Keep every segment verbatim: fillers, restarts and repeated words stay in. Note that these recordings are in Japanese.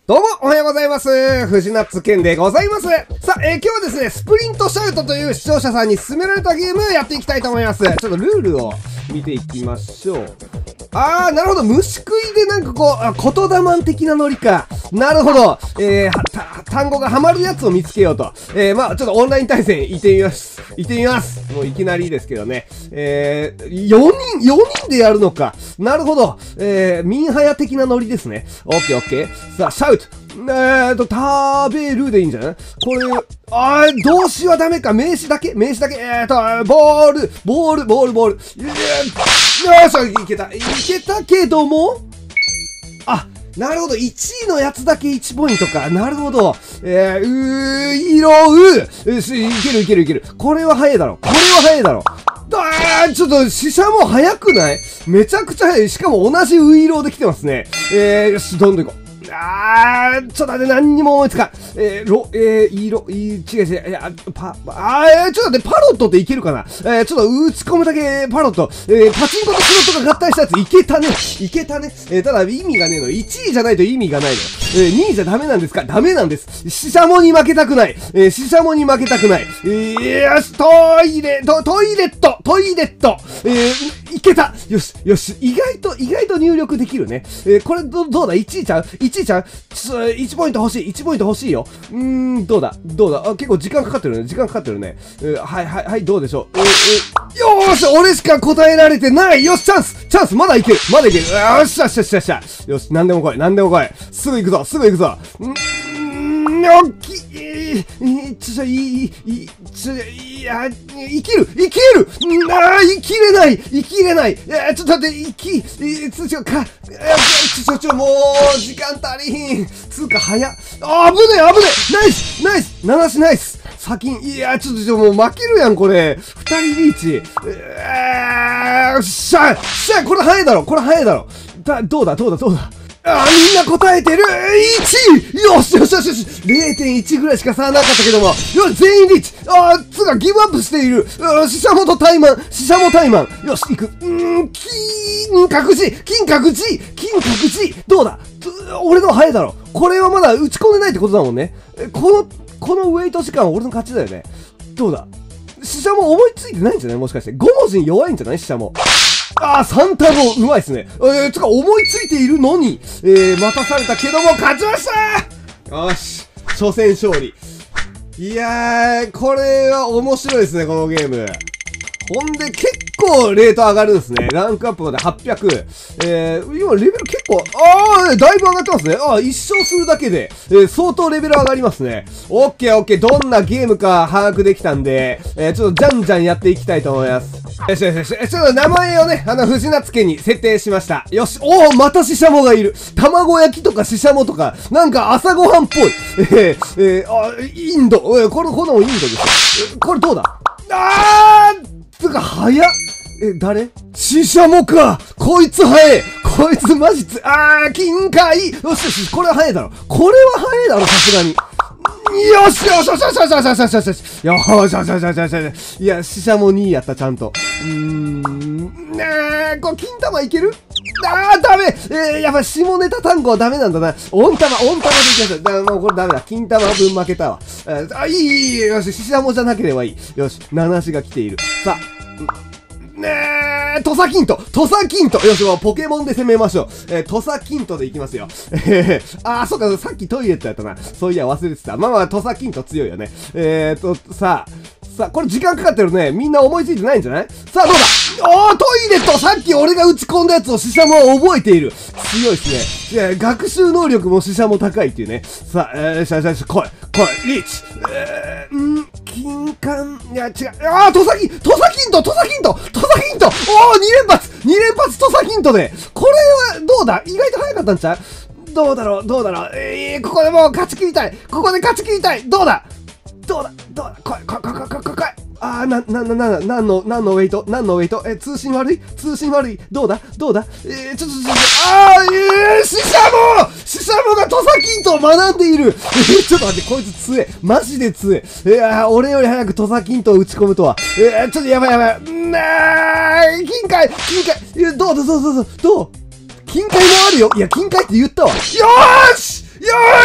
どうも、おはようございます。藤ナッツ健でございます。さあ、えー、今日はですね、スプリントシャウトという視聴者さんに勧められたゲームをやっていきたいと思います。ちょっとルールを見ていきましょう。あー、なるほど。虫食いでなんかこう、あ、言霊的なノリか。なるほど。えー、は、た、単語がハマるやつを見つけようと。えー、まあちょっとオンライン対戦行ってみます。行ってみます。もういきなりですけどね。えー、よにん、よにんでやるのか。なるほど。えー、ミンハヤ的なノリですね。オッケーオッケー。さあ、シャウト。えーと、食べるでいいんじゃないこれ、あー、動詞はダメか。名詞だけ名詞だけ。えーと、ボール、ボール、ボール、ボール。えー、よーし、いけた。いけたけども、あ、なるほど。いちいのやつだけいちポイントか。なるほど。えー、うー、色う。よし、いけるいけるいける。これは早いだろ。これは早いだろ。あー、ちょっと、死者も早くない？めちゃくちゃ早い。しかも同じウイローで来てますね。えー、よし、どんどん行こう。あー、ちょっと待って、何にも思いつかん。えー、ろ、えー、色、い、違う違う、いや、パ、あー、えー、ちょっと待って、パロットっていけるかな？えー、ちょっと打ち込むだけパロット。えー、パチンコとスロットが合体したやつ、いけたね。いけたね。えー、ただ意味がねえの。いちいじゃないと意味がないの。えー、にいじゃダメなんですか？ダメなんです。シシャモに負けたくない。えー、シシャモに負けたくない。えー、よし、トイレ、ト、トイレット、トイレット。えー、いけた。よし、よし、意外と、意外と入力できるね。えー、これど、どうだ ?いち 位ちゃう ?いち 位ちゃうちょ、いちポイント欲しい。いちポイント欲しいよ。うーん、どうだどうだあ、結構時間かかってるね。時間かかってるね。えー、はいはいはい、どうでしょう。えー、えー、よーし俺しか答えられてないよしチャンスチャンスまだいけるまだいけるよっしゃよっしゃよっしゃよっしゃよし、なんでも来いなんでも来いすぐ行くぞすぐ行くぞんー、おっきい、ちょ、いい、い、ちょ、いや、生きる生きるあー、生きれない生きれないえー、ちょっと待って、生き、えー、ちょ、か、えー、ちょ、ちょ、もう、時間足りひん。つうか、早っ。あー、危ねえ、危ねえナイスナイス七しナイス先に、いや、ちょっと、ちょ、もう負けるやん、これ。二人リーチ。えー、しゃ、しゃ、これ早いだろこれ早いだろだ、どうだどうだどうだあー、みんな答えてる !いち 位よしよしよしよし !れいてんいち ぐらいしか差なかったけども。よし、全員リーチあー、つうか、ギブアップしている死者もとタイマン死者もタイマンよし、行くうーん、金閣寺金閣寺金閣寺どうだ俺の早いだろこれはまだ打ち込んでないってことだもんね。この、このウェイト時間は俺の勝ちだよね。どうだ死者も思いついてないんじゃないもしかして。ご文字に弱いんじゃない死者も。あー、サンタゴうまいっすね。えー、つか思いついているのに、えー、待たされたけども勝ちましたよし、初戦勝利。いやー、これは面白いですね、このゲーム。ほんで、結構レート上がるんですね。ランクアップまではっぴゃく。えー、今レベル結構、あー、だいぶ上がってますね。あー、一勝するだけで、えー、相当レベル上がりますね。オッケーオッケー、どんなゲームか把握できたんで、えー、ちょっとじゃんじゃんやっていきたいと思います。よしよしよし、ちょっと名前をね、あの、藤夏家に設定しました。よし、おー、またシシャモがいる。卵焼きとかシシャモとか、なんか朝ごはんっぽい。えー、えー、あ、インド。えー、これ、このインドですよ。えー、これどうだあーつか、早っえ、誰シシャモかこいつ早いこいつマジつ、あー、金塊よしよし、これは早いだろこれは早いだろ、さすがに。よしよしよしよしよしよしよしよしよしよしよしよしよしよしよしよしいや、シシャモにやった、ちゃんと。うーん、ねえ、これ、金玉いけるあー、ダメえー、やっぱ下ネタ単語はダメなんだな。温玉、温玉でいきましょう。だもうこれダメだ。金玉分負けたわ。あ、いい、いい、いい、よし、シシャモじゃなければいい。よし、七しが来ている。さあ、ねえ、土佐金と土佐金とよし、もうポケモンで攻めましょう。えー、土佐金とでいきますよ。えー、あー、そっか、さっきトイレットやったな。そういや、忘れてた。まあまあ、土佐金と強いよね。えーと、さあ、さあ、これ時間かかってるね。みんな思いついてないんじゃないさあ、どうだおー、トイレットさっき俺が打ち込んだやつをシシャモは覚えている。強いっすね。いや、学習能力もシシャモ高いっていうね。さあ、えー、しゃしゃしゃ、来い、来い、リーチ。えー、ん金管、いや、違う。あー、土佐金、土佐金と、土佐金と、土佐金と、おー、に連発に連発土佐金とで。これは、どうだ意外と早かったんちゃうどうだろうどうだろうえー、ここでもう勝ち切りたいここで勝ち切りたいどうだどうだどうだ来い来い来い来い来い来いあー、な、な、な、な、なんの、なんのウェイトなんのウェイトえ、通信悪い通信悪いどうだどうだえー、ちょっと、ちょっと、あー、えー、シシャモシシャモが土佐金と学んでいるえー、ちょっと待って、こいつ強えマジで強えいやー、俺より早く土佐金とを打ち込むとは。えー、ちょっとやばいやばいんなー金塊金塊どうどうどうどうどうどう金塊もあるよいや、金塊って言ったわよーしよ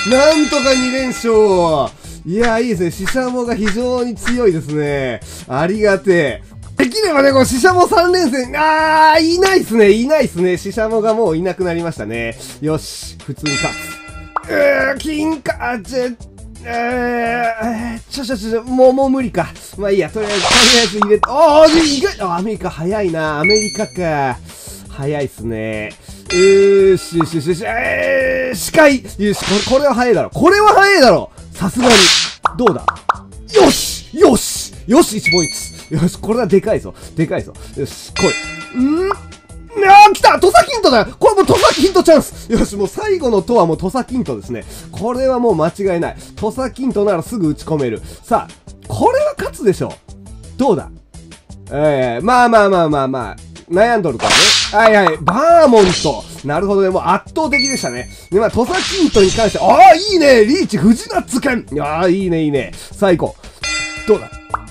なんとかに連勝。いや、いいですね。シシャモが非常に強いですね。ありがてえ。できればね、このシシャモさん連戦、あー、いないっすね、いないっすね。シシャモがもういなくなりましたね。よし、普通に勝つ。うー、金か、あ、ちょ、えー、ちょちょちょ、もう、もう無理か。まあいいや、とりあえず、とりあえず入れて、あー、意外、あ、アメリカ早いな。アメリカか。早いっすね。うーし、よしよしよし、えー、視界。よし、これ、これは早いだろ。これは早いだろ。さすがに。どうだ？よしよしよし !いち ポイント。よし、これはでかいぞ。でかいぞ。よし、来い。んーあー、来た土佐キントだ。これもう土佐キントチャンス。よし、もう最後のとはもう土佐キントですね。これはもう間違いない。土佐キントならすぐ打ち込める。さあ、これは勝つでしょう。どうだ？えー、まあまあまあまあまあ。悩んどるからね。はいはい。バーモント。なるほどね。もう圧倒的でしたね。で、まあ、土佐キントに関して、ああ、いいね。リーチ、藤ナッツ剣。いやあ、いいね、いいね。さあ、行こう。どうだ？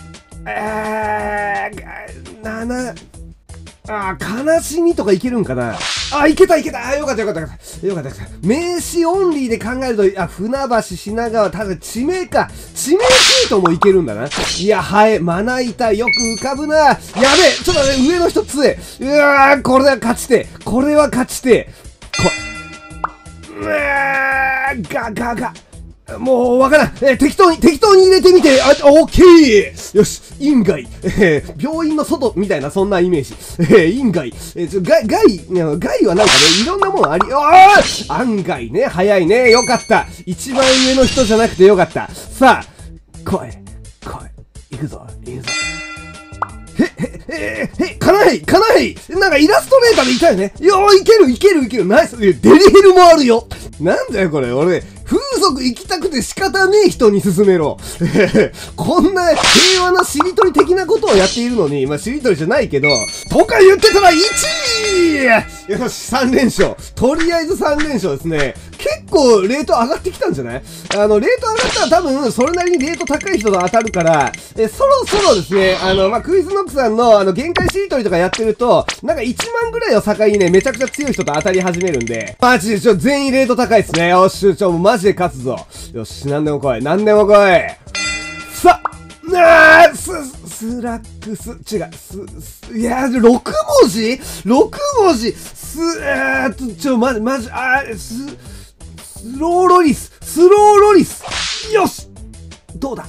えー、なな、あー、悲しみとかいけるんかな。あー、いけたいけた。あー、よかったよかったよかった。よかったよかった。名詞オンリーで考えると、あ、船橋、品川、ただ地名か。地名シートもいけるんだな。いや、ハエ、まな板、よく浮かぶな。やべえ、ちょっとね、上の人強え。うわー、これは勝ちて。これは勝ちて。こうわー、ガガガ。もう、わからん。えー、適当に、適当に入れてみて。あ、オッケー。よし、院外。えー、病院の外みたいな、そんなイメージ。えー、院外。えー、ちょ、外、外、外はなんかね、いろんなもんあり、ああ案外ね、早いね。よかった。一番上の人じゃなくてよかった。さあ、来い、来い。行くぞ、行くぞ。へ、へ、へ、へ、かなへい、かなへい。なんかイラストレーターでいたよね。よー、いける、いける、いける。ナイス。デリヘルもあるよ。なんだよ、これ。俺、風俗行きたくて仕方ねえ人に勧めろ。こんな平和なしりとり的なことをやっているのに、まあ、しりとりじゃないけど、とか言ってたらいちいよし、さん連勝。とりあえずさん連勝ですね。結構、レート上がってきたんじゃない？あの、レート上がったら多分、それなりにレート高い人と当たるから、え、そろそろですね、あの、まあ、クイズノックさんの、あの、限界しりとりとかやってると、なんかいちまんぐらいを境にね、めちゃくちゃ強い人と当たり始めるんで、マジで、ちょ、全員レート高いっすね。よし、ちょ、マジで勝つぞ。よし、なんでも来い、なんでも来い。さ、なー、す、スラックス、違う、す、す、いやー、ろく文字 ?ろく 文字、す、えーっと、ちょ、まじ、まじ、あー、す、スローロリス、スローロリス。よしどうだ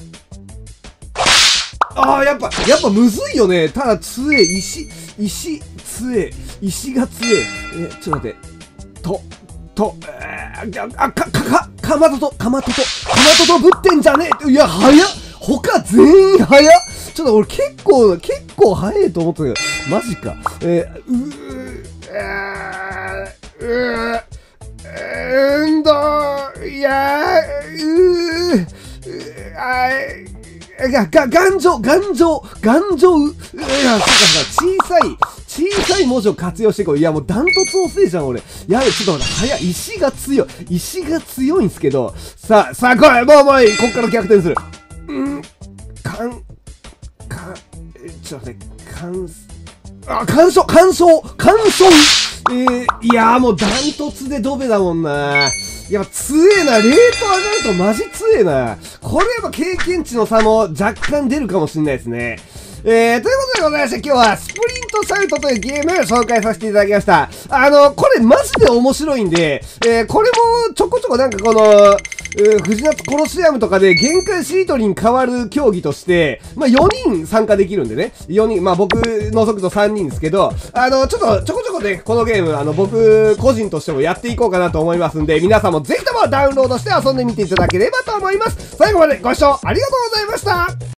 ああ、やっぱ、やっぱむずいよね。ただ、強え、石、石、強え、石が強え。え、ちょっと待って。と、と、えー、あ、か、か、か、かまとと、かまとと、かまととぶってんじゃねえ。いや、早っ他全員早っちょっと俺結構、結構早いと思ったけど、マジか。えー、うー、えー、うー、えーんどー、いやー、うー、あー、が、が、頑丈、頑丈、頑丈、いや、そうかそうか、小さい、小さい文字を活用していこう。いや、もうダントツ遅いじゃん、俺。やべ、ちょっと待って、早い。石が強い。石が強いんすけど、さあ、さあ、来いもうもういいこっから逆転する。んかん、か、え、ちょっと待って、かん、あ、干渉、干渉、干渉えー、いやーもうダントツでドベだもんな。やっぱ強えな。レート上がるとマジ強えな。これやっぱ経験値の差も若干出るかもしんないですね。えー、ということでございまして、今日はスプリントシャウトというゲームを紹介させていただきました。あの、これマジで面白いんで、えー、これもちょこちょこなんかこの、えー、藤夏コロシアムとかで限界しりとりに変わる競技として、まあ、よにん参加できるんでね。よにん、まあ、僕除くとさんにんですけど、あの、ちょっとちょこちょこね、このゲーム、あの、僕個人としてもやっていこうかなと思いますんで、皆さんもぜひともダウンロードして遊んでみていただければと思います。最後までご視聴ありがとうございました。